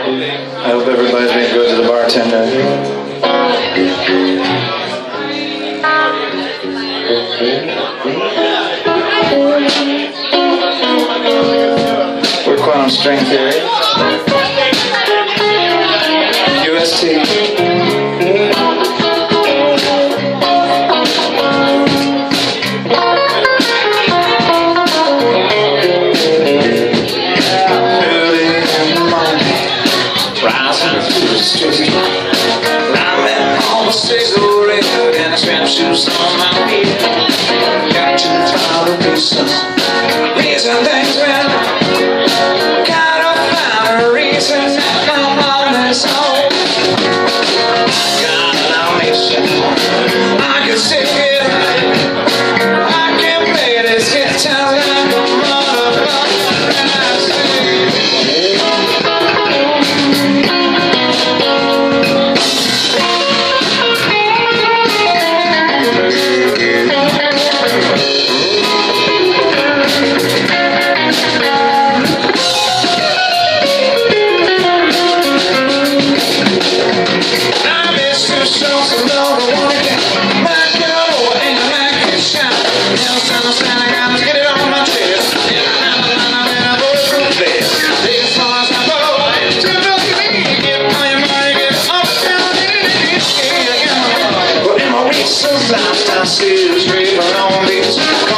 I hope everybody's been good to the bartender. We're quantum string theory. UST. Shoes on my feet, got to try to do some reason things well. Gotta find a reason that I'm on this home. I got an mission, I can sing it, I can play this guitar like a motherfucker, and I sing. Lifestyle, still straight along these